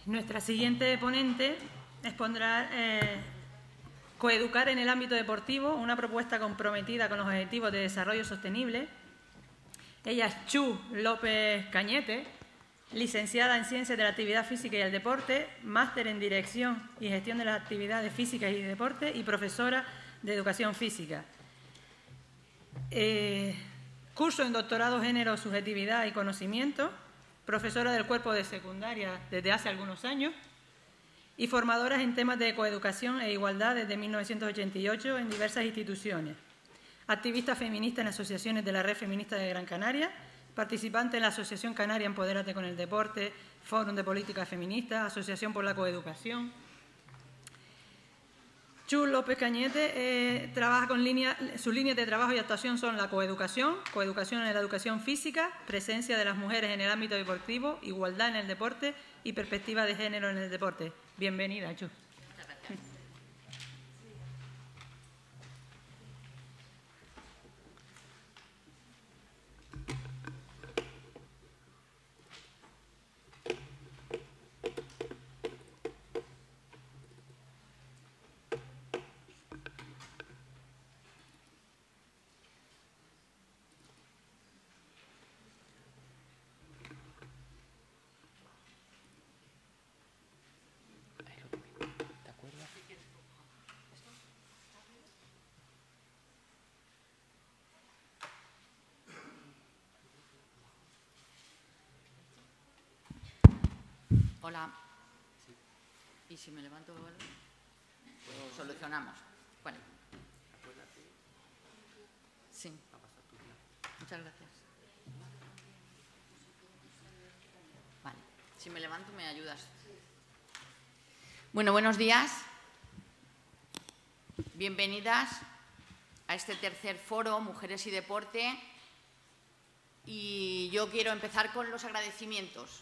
Nuestra siguiente ponente expondrá Coeducar en el ámbito deportivo, una propuesta comprometida con los objetivos de desarrollo sostenible. Ella es Chu López Cañete, licenciada en Ciencias de la Actividad Física y el Deporte, máster en Dirección y Gestión de las Actividades Físicas y Deporte y profesora de Educación Física. Curso en Doctorado Género, Subjetividad y Conocimiento, profesora del cuerpo de secundaria desde hace algunos años y formadoras en temas de coeducación e igualdad desde 1988 en diversas instituciones. Activista feminista en asociaciones de la Red Feminista de Gran Canaria, participante en la Asociación Canaria Empodérate con el Deporte, Fórum de Política Feminista, Asociación por la Coeducación. Chu López Cañete trabaja con sus líneas de trabajo y actuación son la coeducación, coeducación en la educación física, presencia de las mujeres en el ámbito deportivo, igualdad en el deporte y perspectiva de género en el deporte. Bienvenida, Chu. Muchas gracias. Hola. ¿Y si me levanto algo? Pues solucionamos. Bueno. Sí. Muchas gracias. Vale. Si me levanto, me ayudas. Bueno, buenos días. Bienvenidas a este tercer foro Mujeres y Deporte. Y yo quiero empezar con los agradecimientos.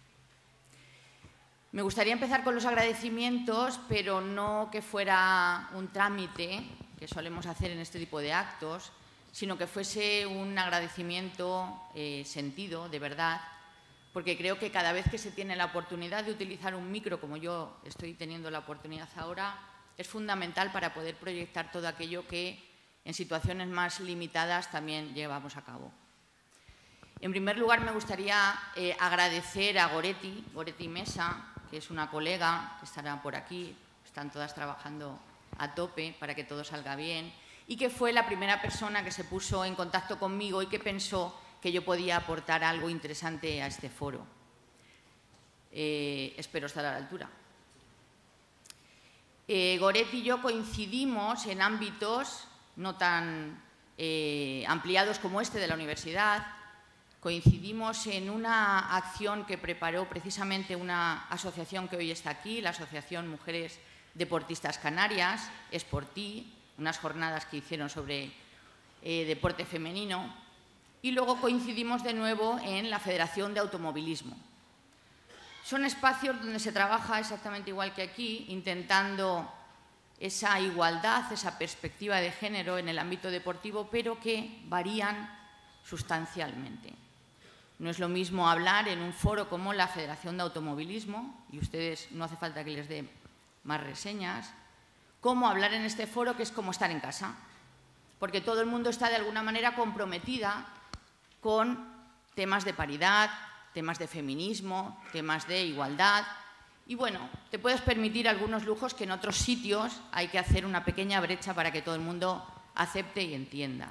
Me gustaría empezar con los agradecimientos, pero no que fuera un trámite, que solemos hacer en este tipo de actos, sino que fuese un agradecimiento sentido, de verdad, porque creo que cada vez que se tiene la oportunidad de utilizar un micro, como yo estoy teniendo la oportunidad ahora, es fundamental para poder proyectar todo aquello que en situaciones más limitadas también llevamos a cabo. En primer lugar, me gustaría agradecer a Goretti Mesa, que es una colega que estará por aquí, están todas trabajando a tope para que todo salga bien, y que fue la primera persona que se puso en contacto conmigo y que pensó que yo podía aportar algo interesante a este foro. Espero estar a la altura. Goretti y yo coincidimos en ámbitos no tan ampliados como este de la universidad. Coincidimos en una acción que preparó precisamente una asociación que hoy está aquí, la Asociación Mujeres Deportistas Canarias, Esportí, unas jornadas que hicieron sobre deporte femenino. Y luego coincidimos de nuevo en la Federación de Automovilismo. Son espacios donde se trabaja exactamente igual que aquí, intentando esa igualdad, esa perspectiva de género en el ámbito deportivo, pero que varían sustancialmente. No es lo mismo hablar en un foro como la Federación de Automovilismo, y ustedes no hace falta que les dé más reseñas, como hablar en este foro que es como estar en casa, porque todo el mundo está de alguna manera comprometida con temas de paridad, temas de feminismo, temas de igualdad, y bueno, te puedes permitir algunos lujos que en otros sitios hay que hacer una pequeña brecha para que todo el mundo acepte y entienda.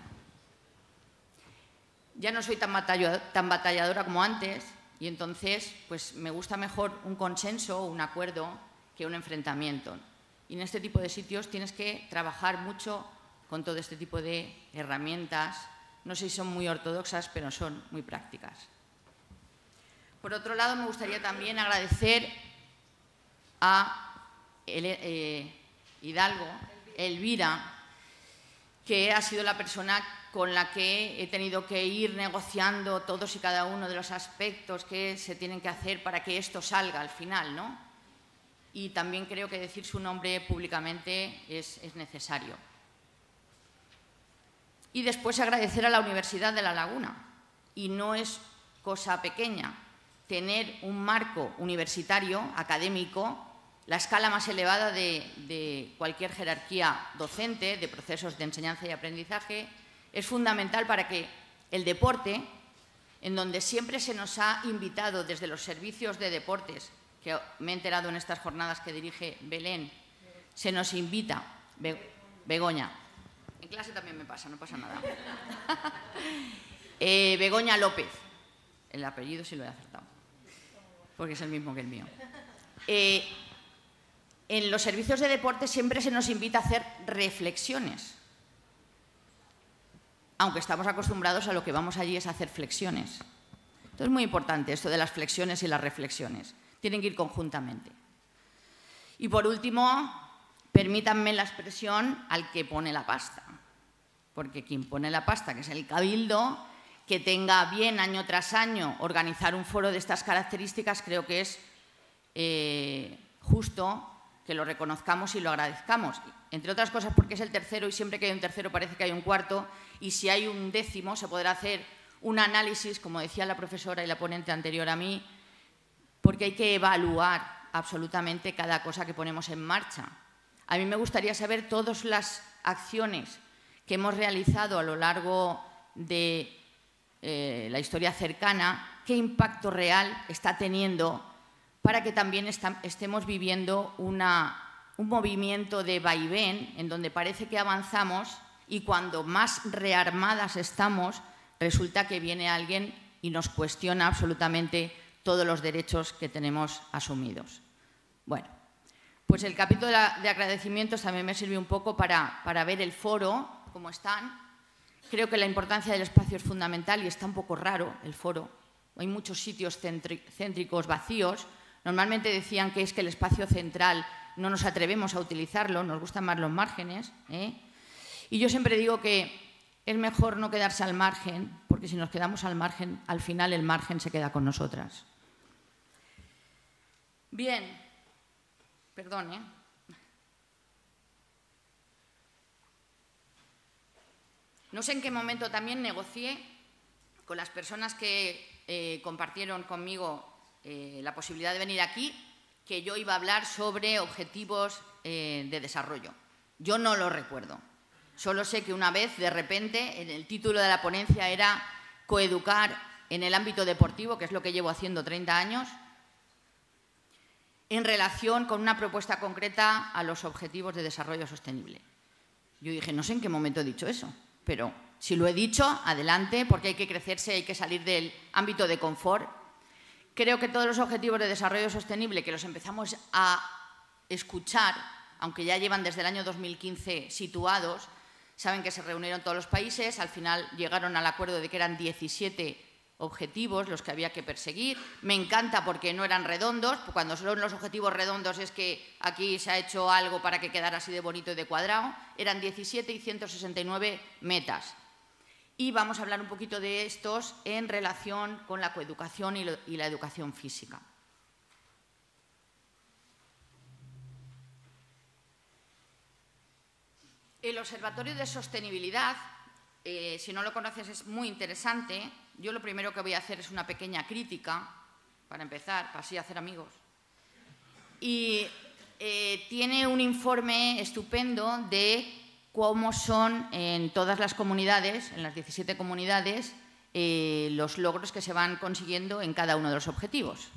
Ya no soy tan batalladora como antes y entonces pues me gusta mejor un consenso o un acuerdo que un enfrentamiento. Y en este tipo de sitios tienes que trabajar mucho con todo este tipo de herramientas. No sé si son muy ortodoxas, pero son muy prácticas. Por otro lado, me gustaría también agradecer a Elvira, que ha sido la persona con la que he tenido que ir negociando todos y cada uno de los aspectos que se tienen que hacer para que esto salga al final, ¿no? Y también creo que decir su nombre públicamente es necesario. Y después agradecer a la Universidad de La Laguna. Y no es cosa pequeña, tener un marco universitario, académico, la escala más elevada de cualquier jerarquía docente, de procesos de enseñanza y aprendizaje, es fundamental para que el deporte, en donde siempre se nos ha invitado desde los servicios de deportes, que me he enterado en estas jornadas que dirige Belén, se nos invita, Begoña, en clase también me pasa, no pasa nada, Begoña López, el apellido sí lo he acertado, porque es el mismo que el mío. En los servicios de deporte siempre se nos invita a hacer reflexiones, aunque estamos acostumbrados a lo que vamos allí es a hacer flexiones. Entonces es muy importante esto de las flexiones y las reflexiones, tienen que ir conjuntamente. Y por último, permítanme la expresión al que pone la pasta, porque quien pone la pasta, que es el Cabildo, que tenga bien año tras año organizar un foro de estas características, creo que es justo que lo reconozcamos y lo agradezcamos. Entre otras cosas porque es el tercero y siempre que hay un tercero parece que hay un cuarto, y si hay un décimo se podrá hacer un análisis, como decía la profesora y la ponente anterior a mí, porque hay que evaluar absolutamente cada cosa que ponemos en marcha. A mí me gustaría saber todas las acciones que hemos realizado a lo largo de la historia cercana, qué impacto real está teniendo para que también estemos viviendo un movimiento de vaivén en donde parece que avanzamos y cuando más rearmadas estamos, resulta que viene alguien y nos cuestiona absolutamente todos los derechos que tenemos asumidos. Bueno, pues el capítulo de agradecimientos también me sirve un poco para ver el foro, cómo están. Creo que la importancia del espacio es fundamental y está un poco raro el foro. Hay muchos sitios céntricos vacíos. Normalmente decían que es que el espacio central no nos atrevemos a utilizarlo, nos gustan más los márgenes, Y yo siempre digo que es mejor no quedarse al margen, porque si nos quedamos al margen, al final el margen se queda con nosotras. Bien, perdón, No sé en qué momento también negocié con las personas que compartieron conmigo la posibilidad de venir aquí, que yo iba a hablar sobre objetivos de desarrollo. Yo no lo recuerdo. Solo sé que una vez, de repente, en el título de la ponencia era coeducar en el ámbito deportivo, que es lo que llevo haciendo 30 años, en relación con una propuesta concreta a los objetivos de desarrollo sostenible. Yo dije, no sé en qué momento he dicho eso, pero si lo he dicho, adelante, porque hay que crecerse, hay que salir del ámbito de confort. Creo que todos los objetivos de desarrollo sostenible que los empezamos a escuchar, aunque ya llevan desde el año 2015 situados, saben que se reunieron todos los países, al final llegaron al acuerdo de que eran 17 objetivos los que había que perseguir. Me encanta porque no eran redondos, cuando son los objetivos redondos es que aquí se ha hecho algo para que quedara así de bonito y de cuadrado. Eran 17 y 169 metas. Y vamos a hablar un poquito de estos en relación con la coeducación y la educación física. El Observatorio de Sostenibilidad, si no lo conoces, es muy interesante. Yo lo primero que voy a hacer es una pequeña crítica, para empezar, para así hacer amigos. Y tiene un informe estupendo de cómo son en todas las comunidades, en las 17 comunidades, los logros que se van consiguiendo en cada uno de los objetivos.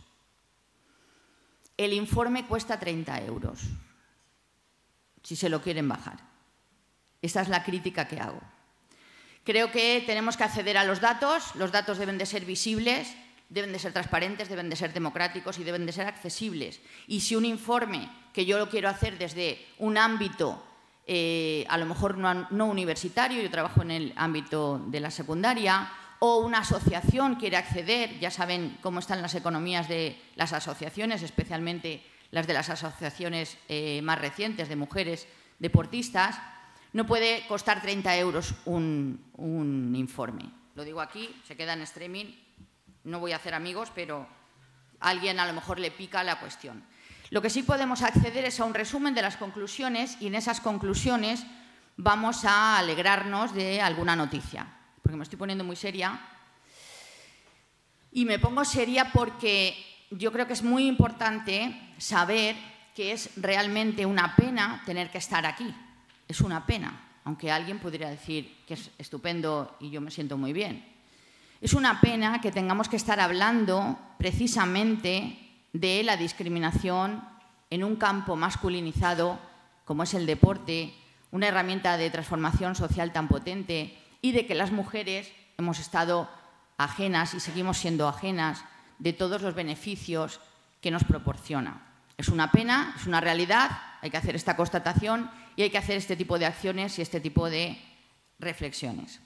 El informe cuesta 30 €, si se lo quieren bajar. Esta es la crítica que hago. Creo que tenemos que acceder a los datos deben de ser visibles, deben de ser transparentes, deben de ser democráticos y deben de ser accesibles. Y si un informe que yo lo quiero hacer desde un ámbito a lo mejor no universitario, yo trabajo en el ámbito de la secundaria, o una asociación quiere acceder, ya saben cómo están las economías de las asociaciones, especialmente las de las asociaciones más recientes de mujeres deportistas, no puede costar 30 € un informe. Lo digo aquí, se queda en streaming, no voy a hacer amigos, pero a alguien a lo mejor le pica la cuestión. Lo que sí podemos acceder es a un resumen de las conclusiones y en esas conclusiones vamos a alegrarnos de alguna noticia, porque me estoy poniendo muy seria. Y me pongo seria porque yo creo que es muy importante saber que es realmente una pena tener que estar aquí. Es una pena, aunque alguien podría decir que es estupendo y yo me siento muy bien. Es una pena que tengamos que estar hablando precisamente de la discriminación en un campo masculinizado como es el deporte, una herramienta de transformación social tan potente, y de que las mujeres hemos estado ajenas y seguimos siendo ajenas de todos los beneficios que nos proporciona. Es una pena, es una realidad, hay que hacer esta constatación y hay que hacer este tipo de acciones y este tipo de reflexiones.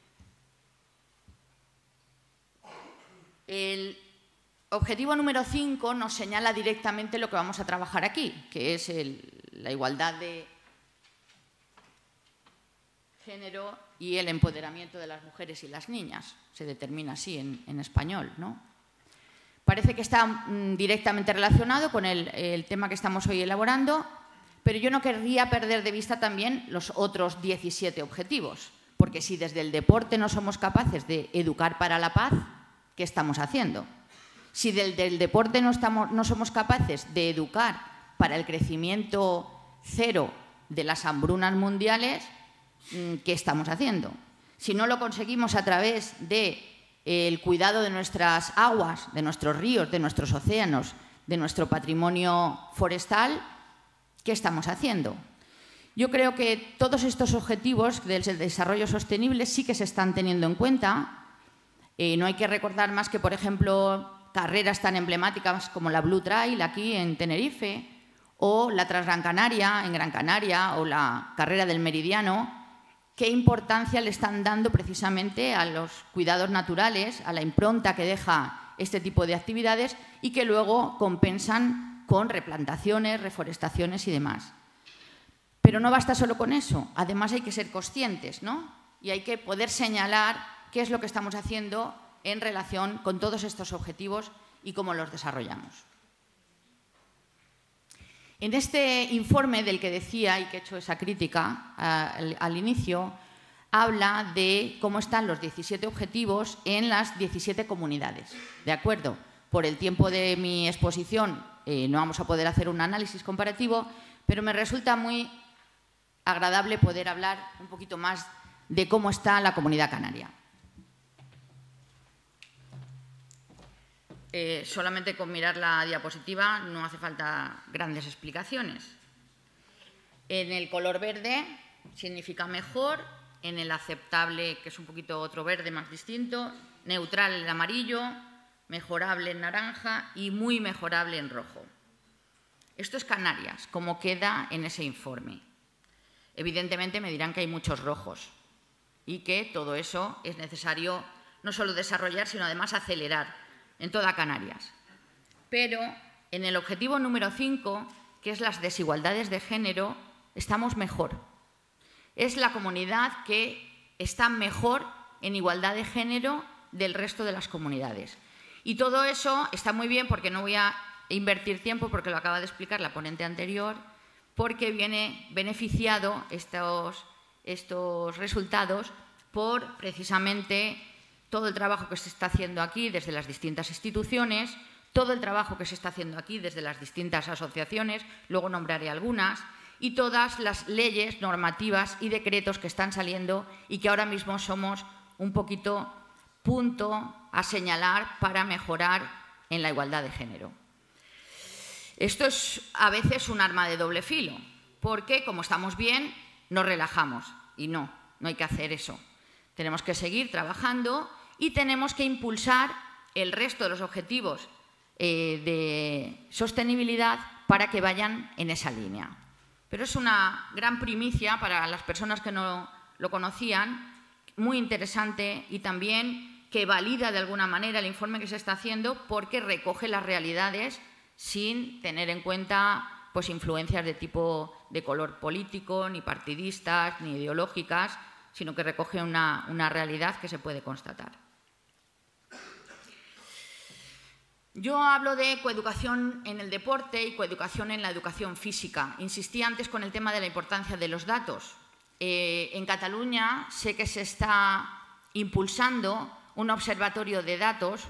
El objetivo número 5 nos señala directamente lo que vamos a trabajar aquí, que es la igualdad de género y el empoderamiento de las mujeres y las niñas. Se determina así en español, ¿no? Parece que está directamente relacionado con el tema que estamos hoy elaborando, pero yo no querría perder de vista también los otros 17 objetivos, porque si desde el deporte no somos capaces de educar para la paz, ¿qué estamos haciendo? Si desde el deporte no somos capaces de educar para el crecimiento cero de las hambrunas mundiales, ¿qué estamos haciendo? Si no lo conseguimos a través del cuidado de nuestras aguas, de nuestros ríos, de nuestros océanos, de nuestro patrimonio forestal, ¿qué estamos haciendo? Yo creo que todos estos objetivos del desarrollo sostenible sí que se están teniendo en cuenta. No hay que recordar más que, por ejemplo, carreras tan emblemáticas como la Blue Trail aquí en Tenerife, o la Transgran Canaria en Gran Canaria, o la carrera del Meridiano. ¿Qué importancia le están dando precisamente a los cuidados naturales, a la impronta que deja este tipo de actividades y que luego compensan con replantaciones, reforestaciones y demás? Pero no basta solo con eso, además hay que ser conscientes, ¿no? Y hay que poder señalar qué es lo que estamos haciendo en relación con todos estos objetivos y cómo los desarrollamos. En este informe del que decía y que he hecho esa crítica al inicio, habla de cómo están los 17 objetivos en las 17 comunidades. ¿De acuerdo? Por el tiempo de mi exposición no vamos a poder hacer un análisis comparativo, pero me resulta muy agradable poder hablar un poquito más de cómo está la Comunidad Canaria. Solamente con mirar la diapositiva no hace falta grandes explicaciones. En el color verde significa mejor, en el aceptable, que es un poquito otro verde más distinto, neutral el amarillo, mejorable en naranja y muy mejorable en rojo. Esto es Canarias, como queda en ese informe. Evidentemente me dirán que hay muchos rojos y que todo eso es necesario no solo desarrollar, sino además acelerar en toda Canarias. Pero en el objetivo número 5, que es las desigualdades de género, estamos mejor. Es la comunidad que está mejor en igualdad de género del resto de las comunidades. Y todo eso está muy bien, porque no voy a invertir tiempo, porque lo acaba de explicar la ponente anterior, porque viene beneficiado estos resultados por precisamente todo el trabajo que se está haciendo aquí desde las distintas instituciones, todo el trabajo que se está haciendo aquí desde las distintas asociaciones, luego nombraré algunas, y todas las leyes, normativas y decretos que están saliendo y que ahora mismo somos un poquito punto a señalar para mejorar en la igualdad de género. Esto es a veces un arma de doble filo, porque como estamos bien, nos relajamos, y no hay que hacer eso. Tenemos que seguir trabajando y tenemos que impulsar el resto de los objetivos de sostenibilidad para que vayan en esa línea. Pero es una gran primicia para las personas que no lo conocían, muy interesante, y también que valida de alguna manera el informe que se está haciendo, porque recoge las realidades sin tener en cuenta pues, influencias de tipo de color político, ni partidistas, ni ideológicas, sino que recoge una realidad que se puede constatar. Yo hablo de coeducación en el deporte y coeducación en la educación física. Insistí antes con el tema de la importancia de los datos. En Cataluña sé que se está impulsando un observatorio de datos,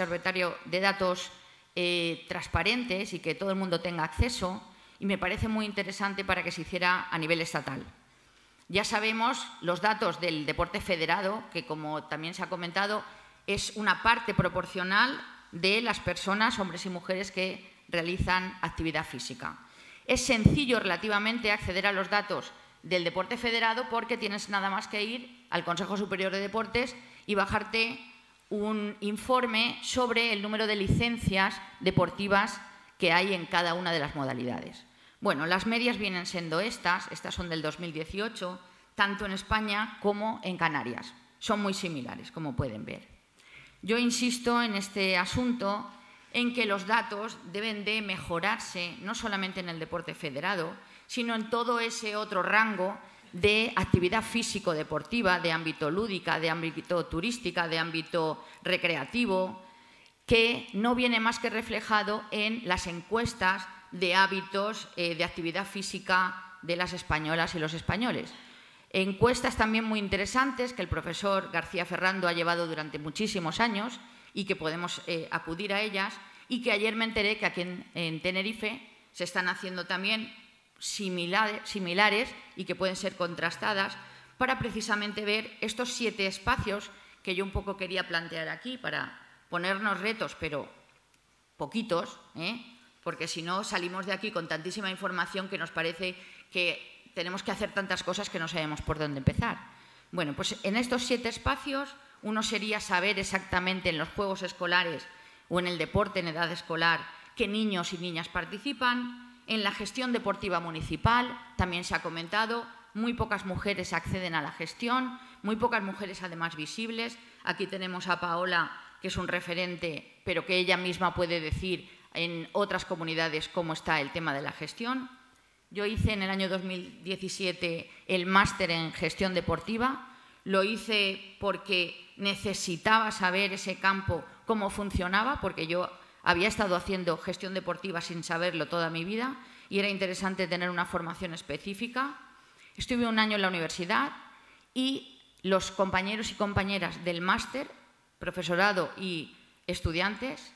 transparentes y que todo el mundo tenga acceso, y me parece muy interesante para que se hiciera a nivel estatal. Ya sabemos los datos del deporte federado, que como también se ha comentado, es una parte proporcional de las personas, hombres y mujeres, que realizan actividad física. Es sencillo relativamente acceder a los datos del deporte federado porque tienes nada más que ir al Consejo Superior de Deportes y bajarte un informe sobre el número de licencias deportivas que hay en cada una de las modalidades. Bueno, las medias vienen siendo estas son del 2018, tanto en España como en Canarias. Son muy similares, como pueden ver. Yo insisto en este asunto en que los datos deben de mejorarse no solamente en el deporte federado, sino en todo ese otro rango de actividad físico-deportiva, de ámbito lúdica, de ámbito turística, de ámbito recreativo, que no viene más que reflejado en las encuestas de hábitos de actividad física de las españolas y los españoles. Encuestas también muy interesantes que el profesor García Ferrando ha llevado durante muchísimos años y que podemos acudir a ellas, y que ayer me enteré que aquí en Tenerife se están haciendo también similares y que pueden ser contrastadas para precisamente ver estos 7 espacios que yo un poco quería plantear aquí para ponernos retos, pero poquitos, porque si no salimos de aquí con tantísima información que nos parece que tenemos que hacer tantas cosas que no sabemos por dónde empezar. Bueno, pues en estos 7 espacios, uno sería saber exactamente en los juegos escolares o en el deporte en edad escolar qué niños y niñas participan. En la gestión deportiva municipal, también se ha comentado, muy pocas mujeres acceden a la gestión, muy pocas mujeres además visibles. Aquí tenemos a Paola, que es un referente, pero que ella misma puede decir en otras comunidades cómo está el tema de la gestión. Yo hice en el año 2017 el máster en gestión deportiva. Lo hice porque necesitaba saber ese campo, cómo funcionaba, porque yo había estado haciendo gestión deportiva sin saberlo toda mi vida y era interesante tener una formación específica. Estuve un año en la universidad y los compañeros y compañeras del máster, profesorado y estudiantes,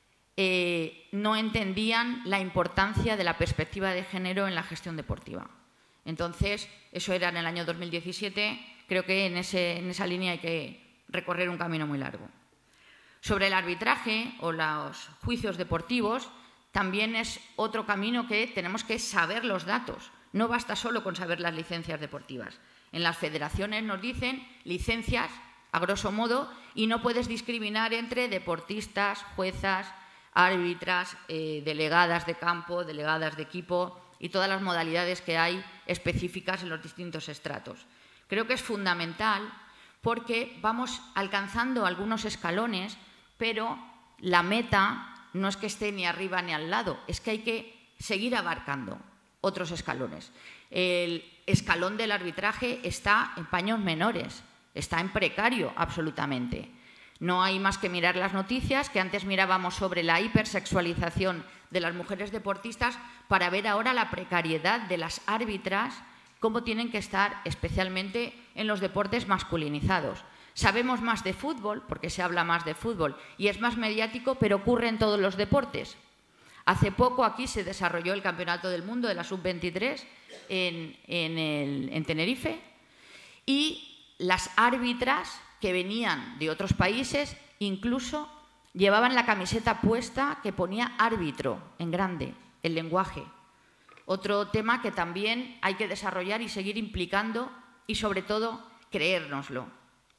no entendían la importancia de la perspectiva de género en la gestión deportiva. Entonces, eso era en el año 2017, creo que en esa línea hay que recorrer un camino muy largo. Sobre el arbitraje o los juicios deportivos, también es otro camino que tenemos que saber los datos. No basta solo con saber las licencias deportivas. En las federaciones nos dicen licencias, a grosso modo, y no puedes discriminar entre deportistas, juezas, árbitras, delegadas de campo, delegadas de equipo y todas las modalidades que hay específicas en los distintos estratos. Creo que es fundamental porque vamos alcanzando algunos escalones, pero la meta no es que esté ni arriba ni al lado, es que hay que seguir abarcando otros escalones. El escalón del arbitraje está en paños menores, está en precario absolutamente. No hay más que mirar las noticias que antes mirábamos sobre la hipersexualización de las mujeres deportistas para ver ahora la precariedad de las árbitras, cómo tienen que estar especialmente en los deportes masculinizados. Sabemos más de fútbol, porque se habla más de fútbol y es más mediático, pero ocurre en todos los deportes. Hace poco aquí se desarrolló el Campeonato del Mundo de la Sub-23 en Tenerife y las árbitras que venían de otros países incluso llevaban la camiseta puesta que ponía árbitro en grande, el lenguaje. Otro tema que también hay que desarrollar y seguir implicando y sobre todo creérnoslo.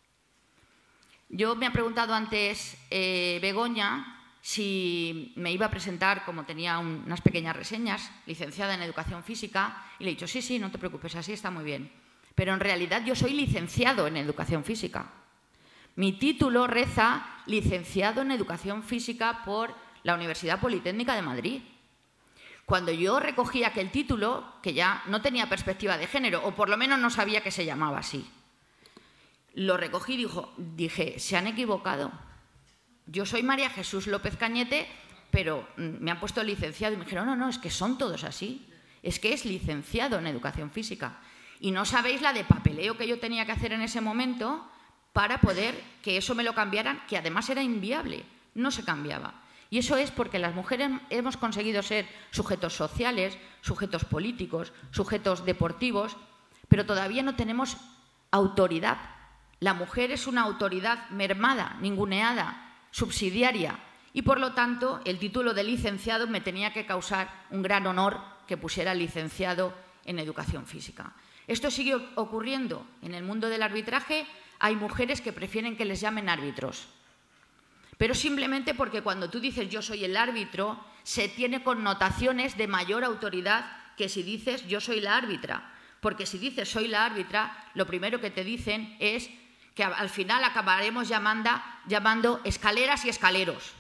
Yo me ha preguntado antes Begoña si me iba a presentar, como tenía unas pequeñas reseñas, licenciada en Educación Física, y le he dicho, sí, no te preocupes, así está muy bien. Pero en realidad yo soy licenciado en Educación Física. Mi título reza licenciado en Educación Física por la Universidad Politécnica de Madrid. Cuando yo recogí aquel título, que ya no tenía perspectiva de género, o por lo menos no sabía que se llamaba así, lo recogí y dije, se han equivocado. Yo soy María Jesús López Cañete, pero me han puesto licenciado y me dijeron, no, es que son todos así. Es que es licenciado en Educación Física. Y no sabéis la de papeleo que yo tenía que hacer en ese momento para poder que eso me lo cambiaran, que además era inviable, no se cambiaba. Y eso es porque las mujeres hemos conseguido ser sujetos sociales, sujetos políticos, sujetos deportivos, pero todavía no tenemos autoridad. La mujer es una autoridad mermada, ninguneada, subsidiaria, y por lo tanto el título de licenciado me tenía que causar un gran honor que pusiera licenciado en educación física. Esto sigue ocurriendo en el mundo del arbitraje. Hay mujeres que prefieren que les llamen árbitros, pero simplemente porque cuando tú dices yo soy el árbitro, se tiene connotaciones de mayor autoridad que si dices yo soy la árbitra. Porque si dices soy la árbitra, lo primero que te dicen es que al final acabaremos llamando escaleras y escaleros.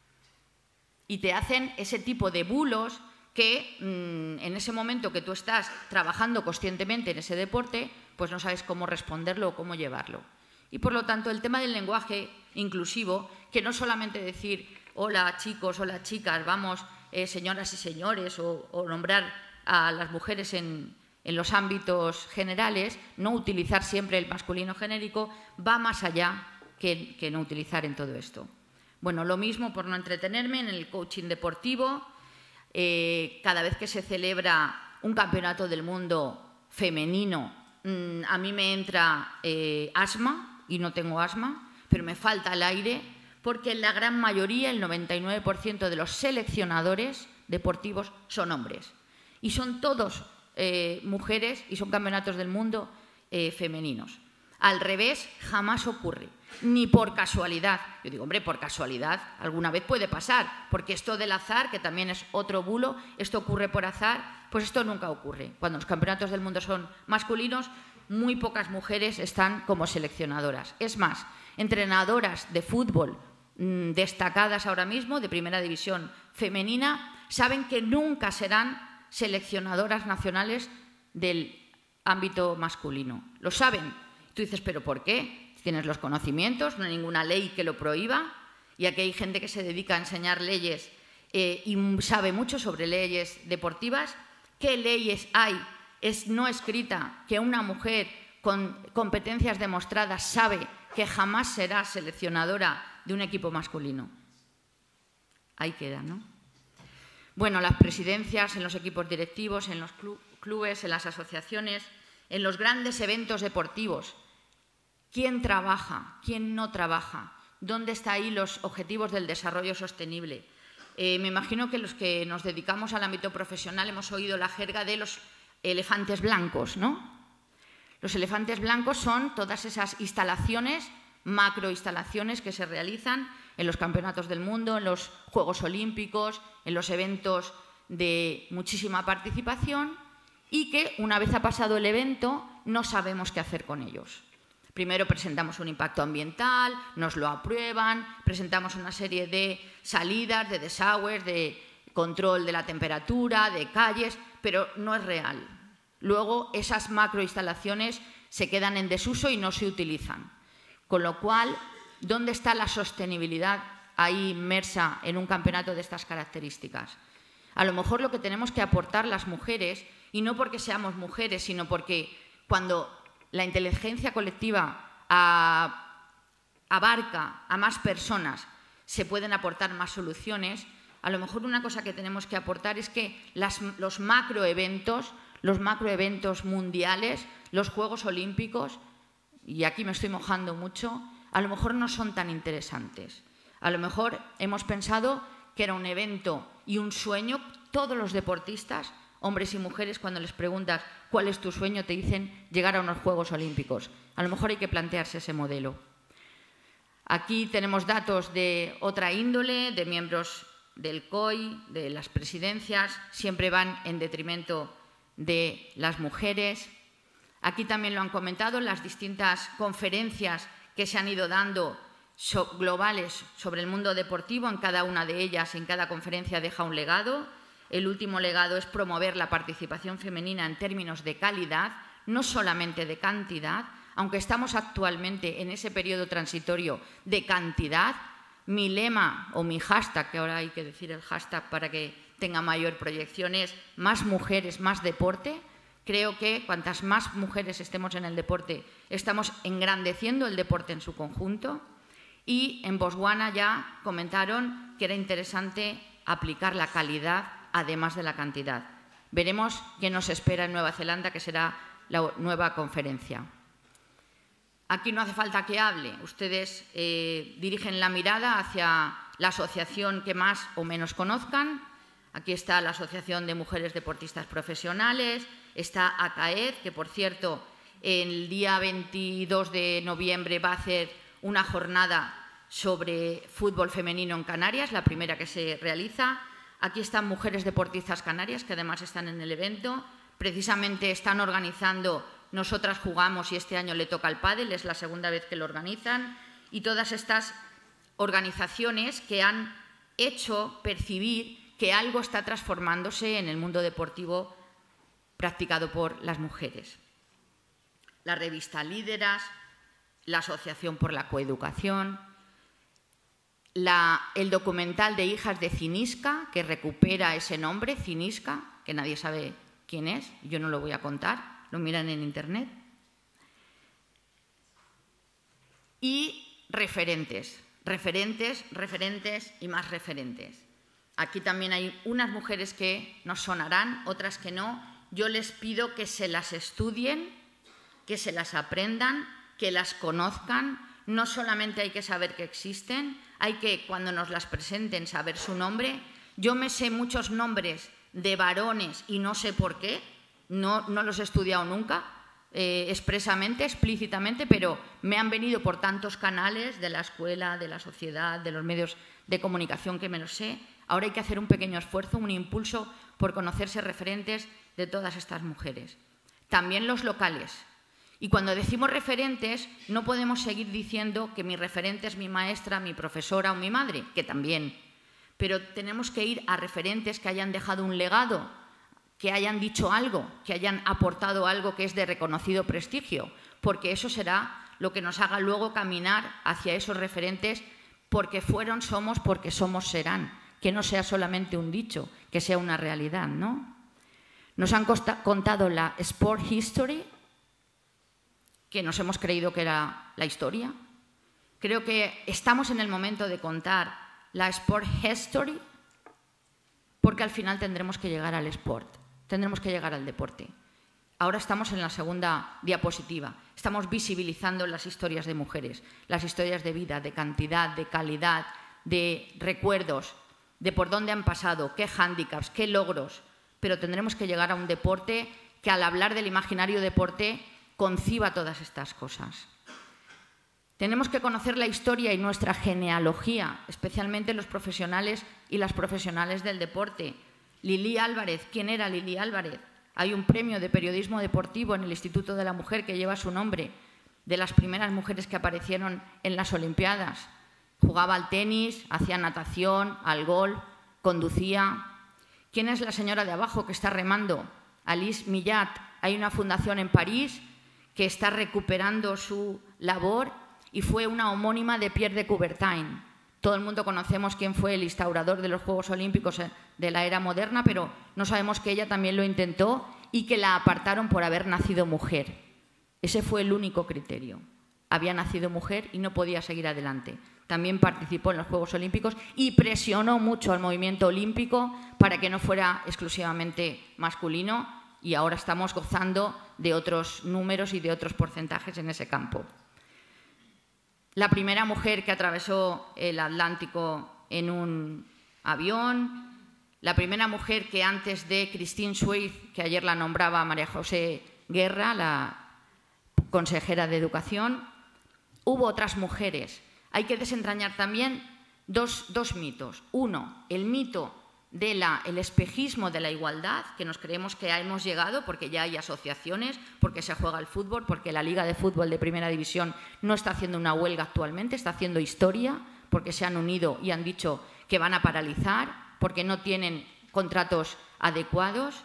Y te hacen ese tipo de bulos que en ese momento que tú estás trabajando conscientemente en ese deporte, pues no sabes cómo responderlo o cómo llevarlo. Y por lo tanto el tema del lenguaje inclusivo, que no solamente decir hola chicos, hola chicas, vamos señoras y señores, o nombrar a las mujeres en los ámbitos generales, no utilizar siempre el masculino genérico, va más allá que no utilizar en todo esto. Bueno, lo mismo, por no entretenerme, en el coaching deportivo, cada vez que se celebra un campeonato del mundo femenino, a mí me entra asma, y no tengo asma, pero me falta el aire, porque la gran mayoría, el 99% de los seleccionadores deportivos son hombres. Y son todos mujeres y son campeonatos del mundo femeninos. Al revés, jamás ocurre, ni por casualidad. Yo digo, hombre, por casualidad alguna vez puede pasar, porque esto del azar, que también es otro bulo, esto ocurre por azar, pues esto nunca ocurre. Cuando los campeonatos del mundo son masculinos, muy pocas mujeres están como seleccionadoras. Es más, entrenadoras de fútbol destacadas ahora mismo, de primera división femenina, saben que nunca serán seleccionadoras nacionales del ámbito masculino. Lo saben. Tú dices, ¿pero por qué? Tienes los conocimientos, no hay ninguna ley que lo prohíba, y aquí hay gente que se dedica a enseñar leyes y sabe mucho sobre leyes deportivas. ¿Qué leyes hay no escrita que una mujer con competencias demostradas sabe que jamás será seleccionadora de un equipo masculino? Ahí queda, ¿no? Bueno, las presidencias en los equipos directivos, en los clubes, en las asociaciones, en los grandes eventos deportivos. ¿Quién trabaja? ¿Quién no trabaja? ¿Dónde están ahí los objetivos del desarrollo sostenible? Me imagino que los que nos dedicamos al ámbito profesional hemos oído la jerga de los elefantes blancos, ¿no? Los elefantes blancos son todas esas instalaciones, macroinstalaciones que se realizan en los campeonatos del mundo, en los Juegos Olímpicos, en los eventos de muchísima participación, y que una vez ha pasado el evento no sabemos qué hacer con ellos. Primero presentamos un impacto ambiental, nos lo aprueban, presentamos una serie de salidas, de desagües, de control de la temperatura, de calles, pero no es real. Luego esas macroinstalaciones se quedan en desuso y no se utilizan. Con lo cual, ¿dónde está la sostenibilidad ahí inmersa en un campeonato de estas características? A lo mejor lo que tenemos que aportar las mujeres, y no porque seamos mujeres, sino porque cuando la inteligencia colectiva abarca a más personas, se pueden aportar más soluciones. A lo mejor una cosa que tenemos que aportar es que los macroeventos mundiales, los Juegos Olímpicos, y aquí me estoy mojando mucho, a lo mejor no son tan interesantes. A lo mejor hemos pensado que era un evento y un sueño. Todos los deportistas, hombres y mujeres, cuando les preguntas cuál es tu sueño, te dicen llegar a unos Juegos Olímpicos. A lo mejor hay que plantearse ese modelo. Aquí tenemos datos de otra índole, de miembros del COI, de las presidencias, siempre van en detrimento de las mujeres. Aquí también lo han comentado, las distintas conferencias que se han ido dando globales sobre el mundo deportivo, en cada una de ellas, en cada conferencia deja un legado. El último legado es promover la participación femenina en términos de calidad, no solamente de cantidad, aunque estamos actualmente en ese periodo transitorio de cantidad. Mi lema o mi hashtag, que ahora hay que decir el hashtag para que tenga mayor proyección, es más mujeres, más deporte. Creo que cuantas más mujeres estemos en el deporte, estamos engrandeciendo el deporte en su conjunto. Y en Botswana ya comentaron que era interesante aplicar la calidad además de la cantidad. Veremos qué nos espera en Nueva Zelanda, que será la nueva conferencia. Aquí no hace falta que hable. Ustedes dirigen la mirada hacia la asociación que más o menos conozcan. Aquí está la Asociación de Mujeres Deportistas Profesionales, está ACAED, que por cierto el día 22 de noviembre va a hacer una jornada sobre fútbol femenino en Canarias, la primera que se realiza. Aquí están Mujeres Deportistas Canarias, que además están en el evento. Precisamente están organizando Nosotras Jugamos y este año le toca al pádel, es la segunda vez que lo organizan. Y todas estas organizaciones que han hecho percibir que algo está transformándose en el mundo deportivo practicado por las mujeres. La revista Líderas, la Asociación por la Coeducación, el documental de Hijas de Cinisca, que recupera ese nombre, Cinisca, que nadie sabe quién es, yo no lo voy a contar, lo miran en internet. Y referentes, referentes, referentes y más referentes. Aquí también hay unas mujeres que nos sonarán, otras que no. Yo les pido que se las estudien, que se las aprendan, que las conozcan. No solamente hay que saber que existen, hay que, cuando nos las presenten, saber su nombre. Yo me sé muchos nombres de varones y no sé por qué, no los he estudiado nunca, expresamente, explícitamente, pero me han venido por tantos canales de la escuela, de la sociedad, de los medios de comunicación que me los sé. Ahora hay que hacer un pequeño esfuerzo, un impulso por conocerse referentes de todas estas mujeres. También los locales. Y cuando decimos referentes, no podemos seguir diciendo que mi referente es mi maestra, mi profesora o mi madre, que también. Pero tenemos que ir a referentes que hayan dejado un legado, que hayan dicho algo, que hayan aportado algo que es de reconocido prestigio, porque eso será lo que nos haga luego caminar hacia esos referentes, porque fueron, somos, porque somos, serán. Que no sea solamente un dicho, que sea una realidad, ¿no? Nos han contado la Sport History, que nos hemos creído que era la historia. Creo que estamos en el momento de contar la Sport History, porque al final tendremos que llegar al sport, tendremos que llegar al deporte. Ahora estamos en la segunda diapositiva. Estamos visibilizando las historias de mujeres, las historias de vida, de cantidad, de calidad, de recuerdos, de por dónde han pasado, qué hándicaps, qué logros. Pero tendremos que llegar a un deporte que, al hablar del imaginario deporte, conciba todas estas cosas. Tenemos que conocer la historia y nuestra genealogía, especialmente los profesionales y las profesionales del deporte. Lili Álvarez, ¿quién era Lili Álvarez? Hay un premio de periodismo deportivo en el Instituto de la Mujer que lleva su nombre, de las primeras mujeres que aparecieron en las Olimpiadas. Jugaba al tenis, hacía natación, al golf, conducía. ¿Quién es la señora de abajo que está remando? Alice Millat. Hay una fundación en París que está recuperando su labor y fue una homónima de Pierre de Coubertin. Todo el mundo conocemos quién fue el instaurador de los Juegos Olímpicos de la era moderna, pero no sabemos que ella también lo intentó y que la apartaron por haber nacido mujer. Ese fue el único criterio. Había nacido mujer y no podía seguir adelante. También participó en los Juegos Olímpicos y presionó mucho al movimiento olímpico para que no fuera exclusivamente masculino, y ahora estamos gozando de otros números y de otros porcentajes en ese campo. La primera mujer que atravesó el Atlántico en un avión, la primera mujer que antes de Christine Schweitz, que ayer la nombraba María José Guerra, la consejera de Educación, hubo otras mujeres. Hay que desentrañar también dos mitos. Uno, el mito del espejismo de la igualdad, que nos creemos que hemos llegado porque ya hay asociaciones, porque se juega al fútbol, porque la Liga de Fútbol de Primera División no está haciendo una huelga actualmente, está haciendo historia, porque se han unido y han dicho que van a paralizar, porque no tienen contratos adecuados.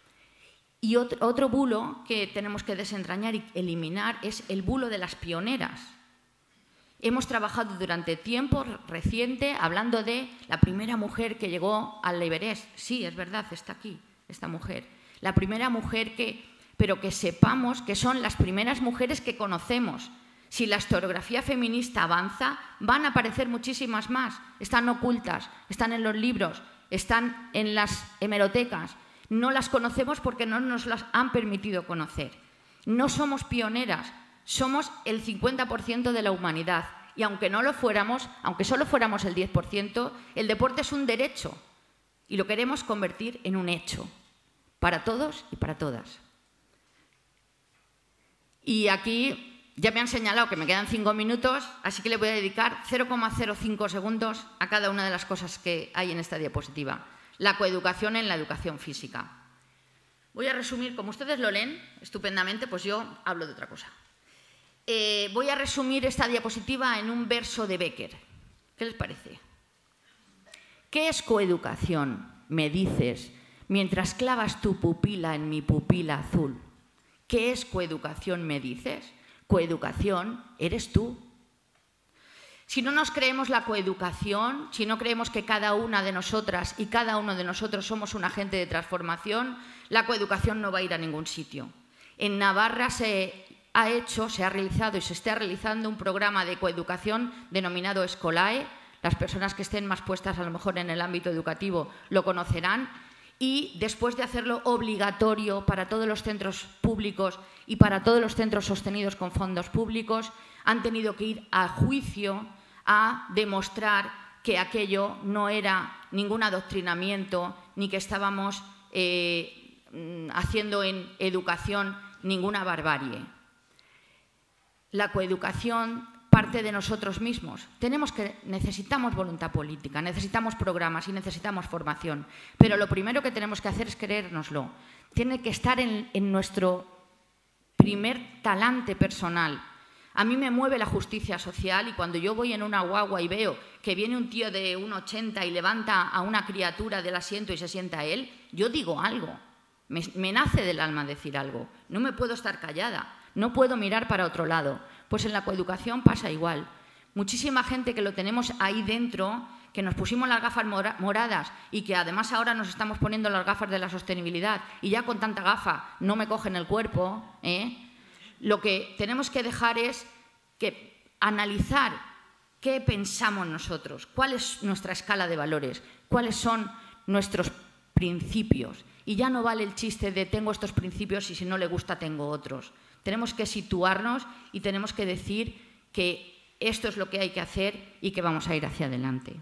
Y otro bulo que tenemos que desentrañar y eliminar es el bulo de las pioneras. Hemos trabajado durante tiempo reciente hablando de la primera mujer que llegó al Everest. Sí, es verdad, está aquí, esta mujer. La primera mujer que pero que sepamos que son las primeras mujeres que conocemos. Si la historiografía feminista avanza, van a aparecer muchísimas más. Están ocultas, están en los libros, están en las hemerotecas. No las conocemos porque no nos las han permitido conocer. No somos pioneras, somos el 50% de la humanidad. Y aunque no lo fuéramos, aunque solo fuéramos el 10%, el deporte es un derecho y lo queremos convertir en un hecho para todos y para todas. Y aquí ya me han señalado que me quedan 5 minutos, así que le voy a dedicar 0,05 segundos a cada una de las cosas que hay en esta diapositiva. La coeducación en la educación física. Voy a resumir, como ustedes lo leen estupendamente, pues yo hablo de otra cosa. Voy a resumir esta diapositiva en un verso de Becker. ¿Qué les parece? ¿Qué es coeducación? Me dices, mientras clavas tu pupila en mi pupila azul. ¿Qué es coeducación? Me dices. Coeducación eres tú. Si no nos creemos la coeducación, si no creemos que cada una de nosotras y cada uno de nosotros somos un agente de transformación, la coeducación no va a ir a ningún sitio. En Navarra se ha realizado y se está realizando un programa de coeducación denominado Escolae. Las personas que estén más puestas a lo mejor en el ámbito educativo lo conocerán. Y después de hacerlo obligatorio para todos los centros públicos y para todos los centros sostenidos con fondos públicos, han tenido que ir a juicio a demostrar que aquello no era ningún adoctrinamiento ni que estábamos haciendo en educación ninguna barbarie. La coeducación parte de nosotros mismos. Necesitamos voluntad política, necesitamos programas y necesitamos formación, pero lo primero que tenemos que hacer es creérnoslo. Tiene que estar en nuestro primer talante personal. A mí me mueve la justicia social y cuando yo voy en una guagua y veo que viene un tío de 1,80 y levanta a una criatura del asiento y se sienta él, yo digo algo. Me nace del alma decir algo. No me puedo estar callada, no puedo mirar para otro lado. Pues en la coeducación pasa igual. Muchísima gente que lo tenemos ahí dentro, que nos pusimos las gafas moradas y que además ahora nos estamos poniendo las gafas de la sostenibilidad y ya con tanta gafa no me cogen el cuerpo, Lo que tenemos que dejar es analizar qué pensamos nosotros, cuál es nuestra escala de valores, cuáles son nuestros principios. Y ya no vale el chiste de tengo estos principios y si no le gusta tengo otros. Tenemos que situarnos y tenemos que decir que esto es lo que hay que hacer y que vamos a ir hacia adelante.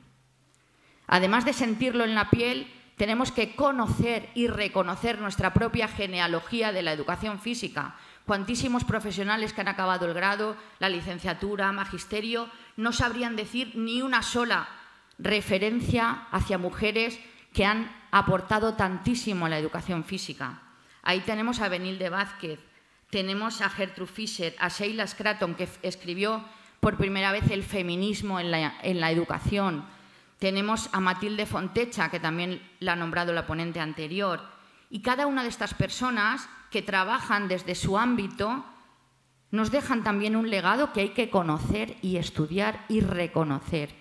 Además de sentirlo en la piel, tenemos que conocer y reconocer nuestra propia genealogía de la educación física. Cuantísimos profesionales que han acabado el grado, la licenciatura, magisterio, no sabrían decir ni una sola referencia hacia mujeres que han aportado tantísimo a la educación física. Ahí tenemos a Benilde Vázquez, tenemos a Gertrude Fischer, a Sheila Scraton, que escribió por primera vez el feminismo en la educación. Tenemos a Matilde Fontecha, que también la ha nombrado la ponente anterior. Y cada una de estas personas que trabajan desde su ámbito nos dejan también un legado que hay que conocer y estudiar y reconocer.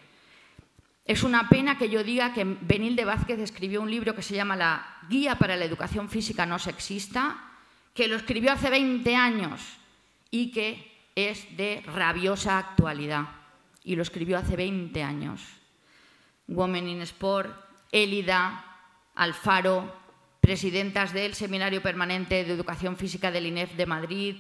Es una pena que yo diga que Benilde Vázquez escribió un libro que se llama La Guía para la Educación Física No Sexista, que lo escribió hace 20 años y que es de rabiosa actualidad. Y lo escribió hace 20 años. Women in Sport, Élida, Alfaro, presidentas del Seminario Permanente de Educación Física del INEF de Madrid.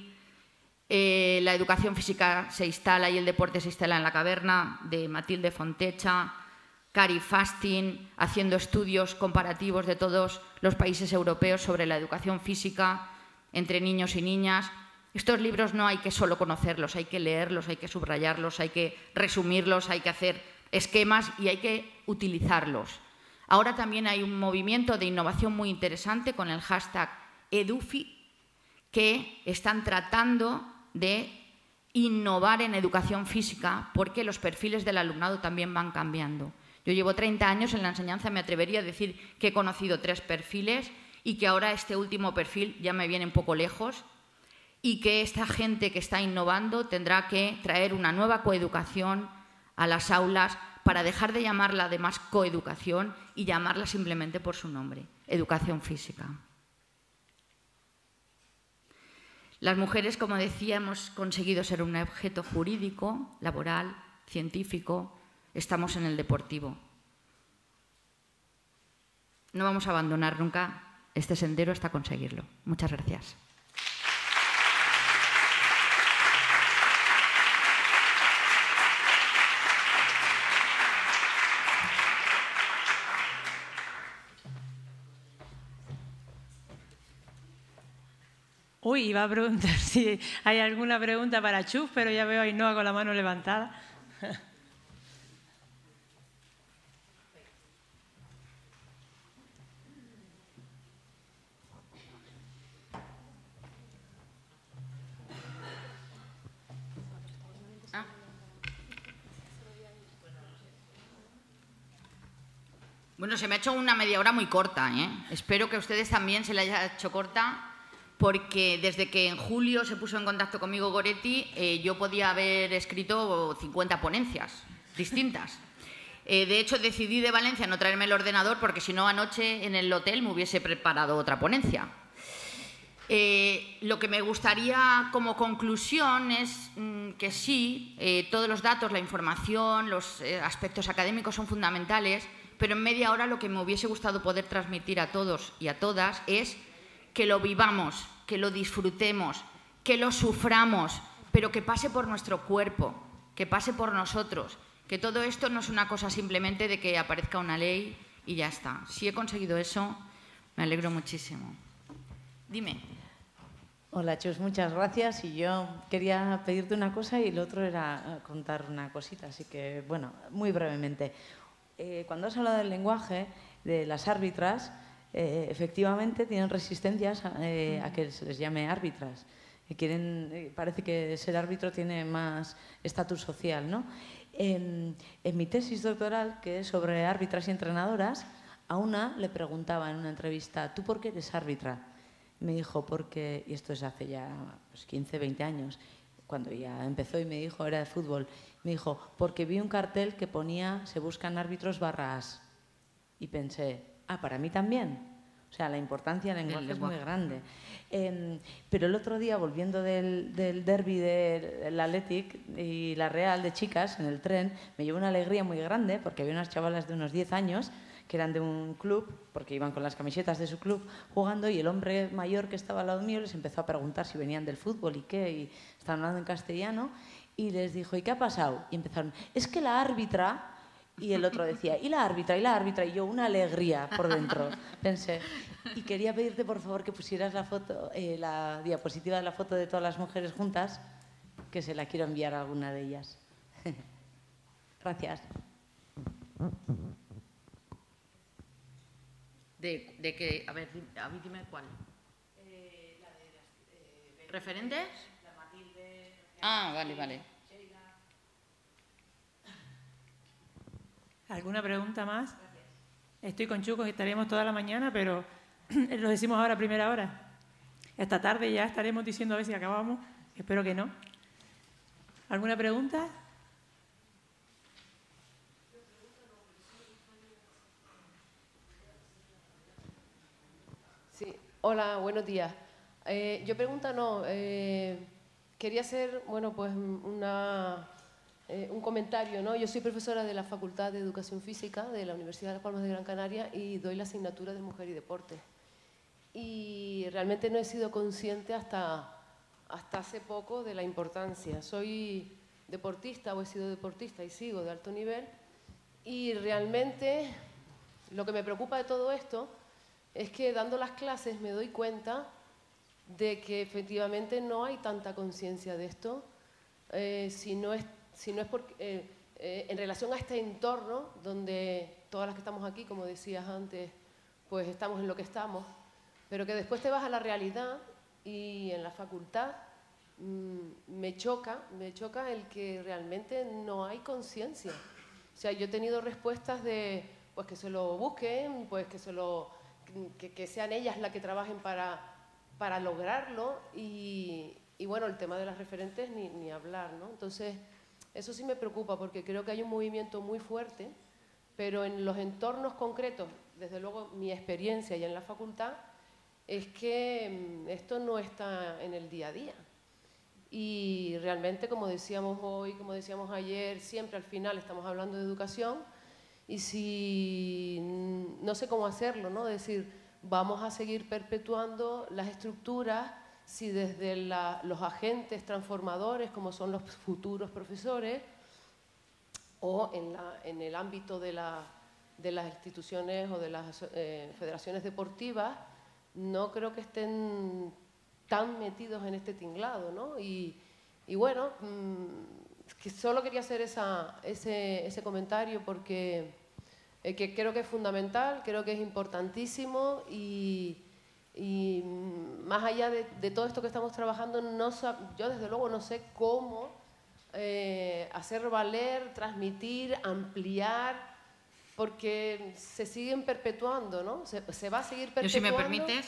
La educación física se instala y el deporte se instala en la caverna, de Matilde Fontecha. Cari Fastin, haciendo estudios comparativos de todos los países europeos sobre la educación física entre niños y niñas. Estos libros no hay que solo conocerlos, hay que leerlos, hay que subrayarlos, hay que resumirlos, hay que hacer esquemas y hay que utilizarlos. Ahora también hay un movimiento de innovación muy interesante con el hashtag Edufi, que están tratando de innovar en educación física porque los perfiles del alumnado también van cambiando. Yo llevo 30 años en la enseñanza, me atrevería a decir que he conocido 3 perfiles y que ahora este último perfil ya me viene un poco lejos y que esta gente que está innovando tendrá que traer una nueva coeducación a las aulas para dejar de llamarla además coeducación y llamarla simplemente por su nombre, educación física. Las mujeres, como decía, hemos conseguido ser un objeto jurídico, laboral, científico. Estamos en el deportivo. No vamos a abandonar nunca este sendero hasta conseguirlo. Muchas gracias. Uy, iba a preguntar si hay alguna pregunta para Chus, pero ya veo a Ainhoa con la mano levantada. Bueno, se me ha hecho una media hora muy corta, ¿eh? Espero que a ustedes también se les haya hecho corta, porque desde que en julio se puso en contacto conmigo Goretti, yo podía haber escrito 50 ponencias distintas. De hecho, decidí de Valencia no traerme el ordenador porque si no anoche en el hotel me hubiese preparado otra ponencia. Lo que me gustaría como conclusión es que sí, todos los datos, la información, los aspectos académicos son fundamentales, pero en media hora lo que me hubiese gustado poder transmitir a todos y a todas es que lo vivamos, que lo disfrutemos, que lo suframos, pero que pase por nuestro cuerpo, que pase por nosotros, que todo esto no es una cosa simplemente de que aparezca una ley y ya está. Si he conseguido eso, me alegro muchísimo. Dime. Hola, Chus, muchas gracias. Y yo quería pedirte una cosa y lo otro era contar una cosita, así que, bueno, muy brevemente. Cuando has hablado del lenguaje, de las árbitras, efectivamente tienen resistencias a que se les llame árbitras. Parece que ser árbitro tiene más estatus social, ¿no? En mi tesis doctoral, que es sobre árbitras y entrenadoras, a una le preguntaba en una entrevista, ¿tú por qué eres árbitra? Me dijo, porque, y esto es hace ya 15, 20 años, cuando ya empezó y me dijo, era de fútbol, me dijo, porque vi un cartel que ponía, se buscan árbitros /as. Y pensé, para mí también. O sea, la importancia del lenguaje es muy grande. Pero el otro día, volviendo del derbi del Athletic y la Real de chicas, en el tren, me llevó una alegría muy grande, porque había unas chavalas de unos 10 años que eran de un club, porque iban con las camisetas de su club jugando, y el hombre mayor que estaba al lado mío les empezó a preguntar si venían del fútbol y qué, y estaban hablando en castellano, y les dijo, ¿y qué ha pasado? Y empezaron, es que la árbitra... Y el otro decía, y la árbitra, y yo, una alegría por dentro. Pensé, y quería pedirte, por favor, que pusieras la foto, la diapositiva de la foto de todas las mujeres juntas, que se la quiero enviar a alguna de ellas. Gracias. ¿De qué? A ver, dime cuál. La de las... ¿Referentes? La Matilde... Vale. ¿Alguna pregunta más? Estoy con Chuco, estaremos toda la mañana, pero lo decimos ahora a primera hora. Esta tarde ya estaremos diciendo a ver si acabamos. Espero que no. ¿Alguna pregunta? Sí, hola, buenos días. Yo pregunta no, quería hacer, bueno, pues un comentario, ¿no? Yo soy profesora de la Facultad de Educación Física de la Universidad de Las Palmas de Gran Canaria y doy la asignatura de Mujer y Deporte. Y realmente no he sido consciente hasta hace poco de la importancia. Soy deportista o he sido deportista y sigo de alto nivel, y realmente lo que me preocupa de todo esto es que dando las clases me doy cuenta de que efectivamente no hay tanta conciencia de esto, si no es porque, en relación a este entorno donde todas las que estamos aquí, como decías antes, pues estamos en lo que estamos, pero que después te vas a la realidad y en la facultad me choca el que realmente no hay conciencia. O sea, yo he tenido respuestas de pues que se lo busquen, pues que sean ellas las que trabajen para lograrlo, y bueno, el tema de las referentes ni hablar, ¿no? Entonces, eso sí me preocupa porque creo que hay un movimiento muy fuerte, pero en los entornos concretos, desde luego mi experiencia y en la facultad, es que esto no está en el día a día. Y realmente, como decíamos hoy, como decíamos ayer, siempre al final estamos hablando de educación, y si no sé cómo hacerlo, ¿no? Es decir, vamos a seguir perpetuando las estructuras si desde los agentes transformadores, como son los futuros profesores, o en el ámbito de las instituciones o de las federaciones deportivas, no creo que estén tan metidos en este tinglado, ¿no? Y bueno, que solo quería hacer ese comentario porque que creo que es fundamental, creo que es importantísimo y más allá de todo esto que estamos trabajando, yo desde luego no sé cómo hacer valer, transmitir, ampliar, porque se siguen perpetuando, ¿no? Se va a seguir perpetuando. Yo, si me permites,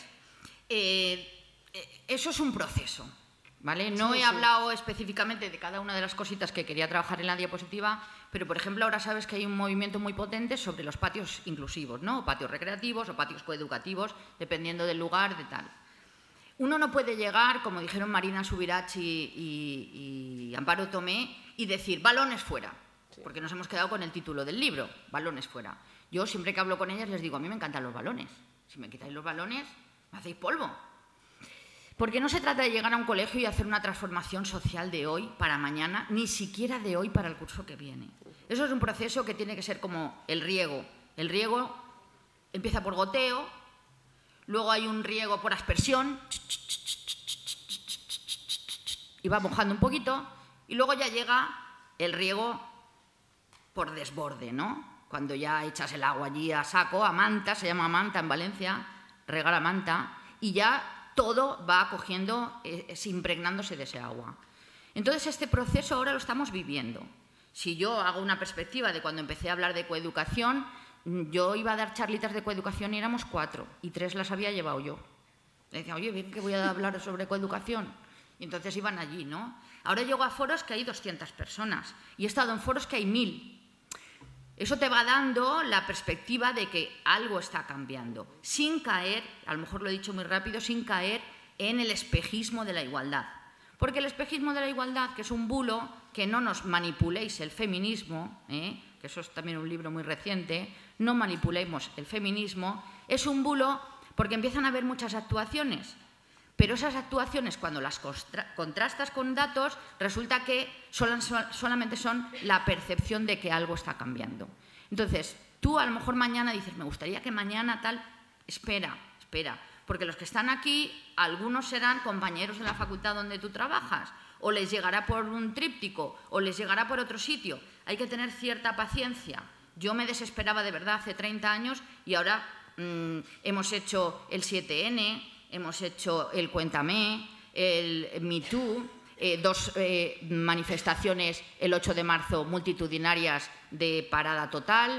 eso es un proceso, ¿vale? No he hablado específicamente de cada una de las cositas que quería trabajar en la diapositiva, pero, por ejemplo, ahora sabes que hay un movimiento muy potente sobre los patios inclusivos, ¿no? O patios recreativos o patios coeducativos, dependiendo del lugar, de tal. Uno no puede llegar, como dijeron Marina Subirachí y Amparo Tomé, y decir balones fuera, porque nos hemos quedado con el título del libro, balones fuera. Yo siempre que hablo con ellas les digo, a mí me encantan los balones. Si me quitáis los balones, me hacéis polvo. Porque no se trata de llegar a un colegio y hacer una transformación social de hoy para mañana, ni siquiera de hoy para el curso que viene. Eso es un proceso que tiene que ser como el riego. El riego empieza por goteo, luego hay un riego por aspersión, y va mojando un poquito, y luego ya llega el riego por desborde, ¿no? Cuando ya echas el agua allí a saco, a manta, se llama manta en Valencia, regar a manta, y ya todo va cogiendo, impregnándose de ese agua. Entonces, este proceso ahora lo estamos viviendo. Si yo hago una perspectiva de cuando empecé a hablar de coeducación, yo iba a dar charlitas de coeducación y éramos 4, y 3 las había llevado yo. Le decía, oye, bien que voy a hablar sobre coeducación. Y entonces iban allí, ¿no? Ahora llego a foros que hay 200 personas, y he estado en foros que hay 1000. Eso te va dando la perspectiva de que algo está cambiando, sin caer, a lo mejor lo he dicho muy rápido, sin caer en el espejismo de la igualdad. Porque el espejismo de la igualdad, que es un bulo, que no nos manipuléis el feminismo, que eso es también un libro muy reciente, no manipulemos el feminismo, es un bulo porque empiezan a haber muchas actuaciones. Pero esas actuaciones, cuando las contrastas con datos, resulta que solamente son la percepción de que algo está cambiando. Entonces, tú a lo mejor mañana dices, me gustaría que mañana tal... Espera, porque los que están aquí, algunos serán compañeros de la facultad donde tú trabajas, o les llegará por un tríptico, o les llegará por otro sitio. Hay que tener cierta paciencia. Yo me desesperaba de verdad hace 30 años y ahora hemos hecho el 7N, hemos hecho el Cuéntame, el Me Too, 2 manifestaciones el 8 de marzo multitudinarias de parada total,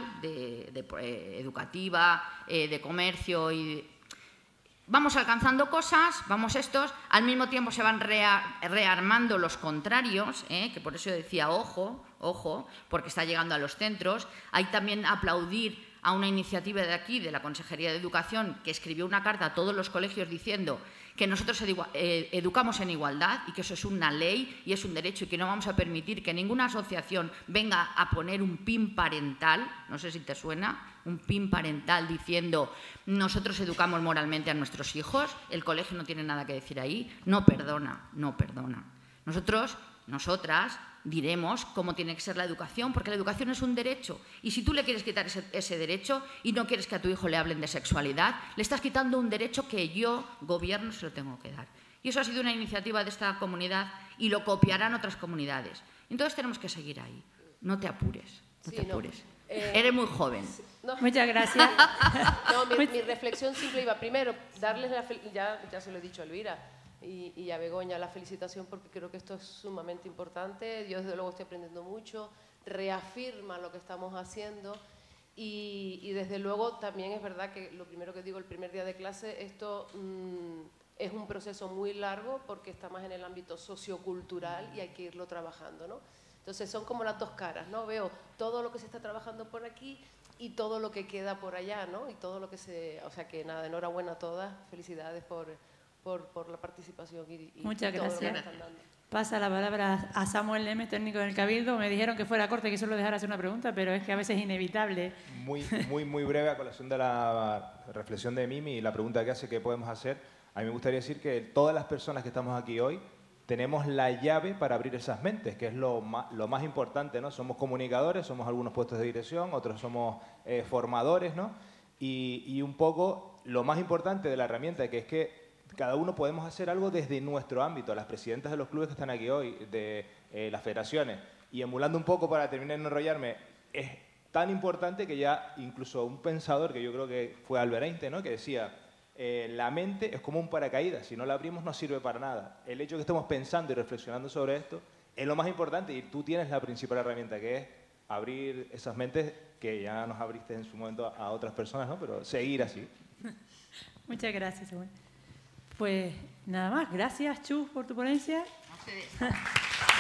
educativa, de comercio. Vamos alcanzando cosas, al mismo tiempo se van rearmando los contrarios, que por eso decía ojo, porque está llegando a los centros. Hay también aplaudir a una iniciativa de aquí, de la Consejería de Educación, que escribió una carta a todos los colegios diciendo que nosotros educamos en igualdad y que eso es una ley y es un derecho y que no vamos a permitir que ninguna asociación venga a poner un pin parental, no sé si te suena, un pin parental diciendo nosotros educamos moralmente a nuestros hijos, el colegio no tiene nada que decir ahí, no perdona. Nosotras diremos cómo tiene que ser la educación, porque la educación es un derecho. Y si tú le quieres quitar ese derecho y no quieres que a tu hijo le hablen de sexualidad, le estás quitando un derecho que yo, gobierno, se lo tengo que dar. Y eso ha sido una iniciativa de esta comunidad y lo copiarán otras comunidades. Entonces tenemos que seguir ahí. No te apures, no te apures. Eres muy joven. No. Muchas gracias. Mi reflexión simple iba primero, darles ya se lo he dicho a Elvira, y a Begoña la felicitación porque creo que esto es sumamente importante. Yo desde luego estoy aprendiendo mucho, reafirma lo que estamos haciendo y desde luego también es verdad que lo primero que digo el primer día de clase, esto es un proceso muy largo porque está más en el ámbito sociocultural y hay que irlo trabajando, ¿no? Entonces son como las dos caras, ¿no? Veo todo lo que se está trabajando por aquí y todo lo que queda por allá, ¿no? Y todo lo que se... O sea que nada, enhorabuena a todas, felicidades por la participación y Muchas todo lo que gracias. están dando. Pasa la palabra a Samuel Leme, técnico del Cabildo. Me dijeron que fuera corte, que solo dejara hacer una pregunta, pero es que a veces es inevitable. Muy breve a colación de la reflexión de Mimi y la pregunta que hace, ¿qué podemos hacer? A mí me gustaría decir que todas las personas que estamos aquí hoy tenemos la llave para abrir esas mentes, que es lo más importante, ¿no? Somos comunicadores, somos algunos puestos de dirección, otros somos formadores, ¿no? Y un poco lo más importante de la herramienta, que es que cada uno podemos hacer algo desde nuestro ámbito, las presidentas de los clubes que están aquí hoy, de las federaciones, y emulando un poco para terminar de no enrollarme, es tan importante que ya incluso un pensador, que yo creo que fue Albert Einstein, ¿no? Que decía, la mente es como un paracaídas, si no la abrimos no sirve para nada. El hecho de que estemos pensando y reflexionando sobre esto es lo más importante y tú tienes la principal herramienta, que es abrir esas mentes que ya nos abriste en su momento a otras personas, ¿no? Pero seguir así. Muchas gracias, Samuel. Pues nada más, gracias, Chus, por tu ponencia. A ustedes.